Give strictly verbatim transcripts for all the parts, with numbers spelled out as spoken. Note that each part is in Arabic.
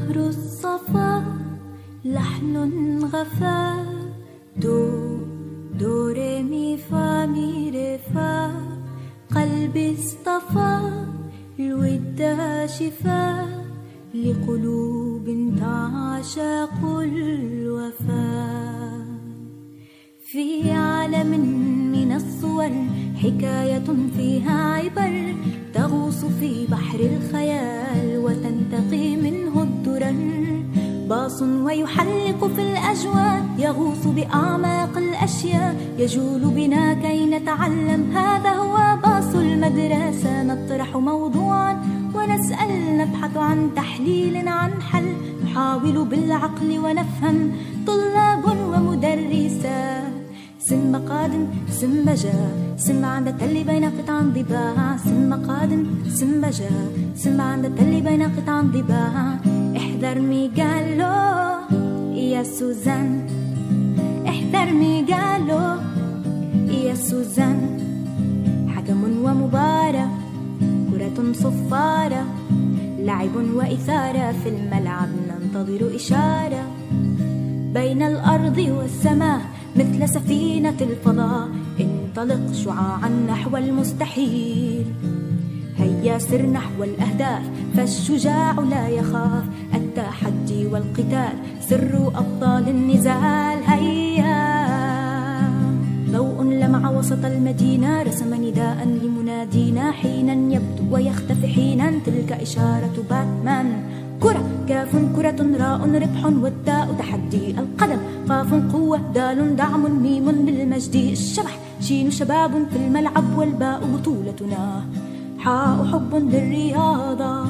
نهر الصفا لحن غفا، دو دو ري مي فا مي ري فا. قلبي اصطفى الود شفا لقلوب تعشق الوفا. في عالم من الصور حكاية فيها عبر، تغوص في بحر الخيال وتنتقي منه الدرر. باص ويحلق في الأجواء، يغوص بأعماق الأشياء، يجول بنا كي نتعلم. هذا هو باص المدرسة، نطرح موضوعا ونسأل، نبحث عن تحليل عن حل، نحاول بالعقل ونفهم. طلاب ومدرسات، سم قادم سم بجا، سم عند التل بين قطع ضباع. سم قادم سم بجا، سم عند التل بين قطع ضباع. احذر مي قالو يا سوزان، احذر مي قالو يا سوزان. حكم ومباراة، كرة صفارة، لعب وإثارة، في الملعب ننتظر إشارة. بين الأرض والسماء مثل سفينة الفضاء، انطلق شعاعا نحو المستحيل. هيا سر نحو الأهداف، فالشجاع لا يخاف. التحدي والقتال سر أبطال النزال. هيا ضوء لمع وسط المدينة، رسم نداء لمنادينا. حينا يبدو ويختفي حينا، تلك إشارة باتمان. كرة كاف كرة راء ربح، والتاء تحدي. القدم قاف قوة، دال دعم، ميم بالمجد. الشبح شين شباب في الملعب، والباء بطولتنا. حاء حب للرياضة،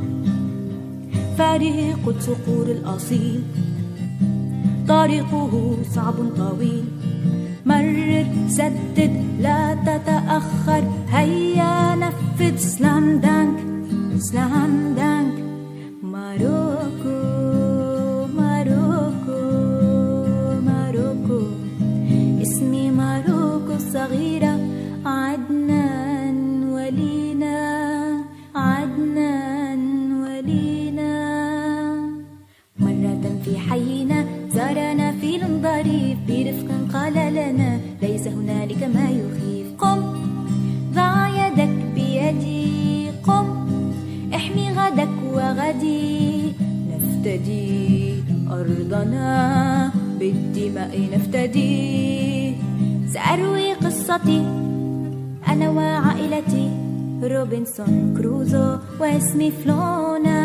فريق الصقور الأصيل. طريقه صعب طويل، مرر سدد لا تتأخر. هيا نفذ سلام دانك سلام دانك. ماروكو ماروكو ماروكو، اسمي ماروكو الصغيرة. عدنان ولينا، عدنان ولينا. مرة في حينا زارنا فيل ظريف، برفق قال لنا ليس هنالك ما يخيف. قم ضع يدك بيدي، قم احمي غدك وغدي. نفتدي أرضنا بالدماء، نفتدي. سأروي قصتي أنا وعائلتي، روبنسون كروزو واسمي فلونا.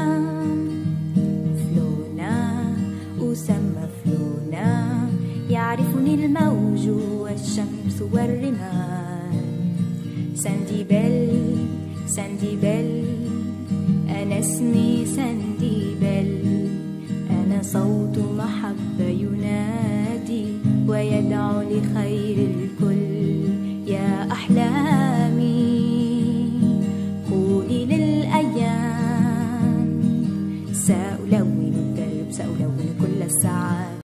فلونا أسمى فلونا، يعرفني الموج والشمس والرمال. ساندي بيل ساندي بيل، أنا اسمي ساندي بيل. أنا صوت محبة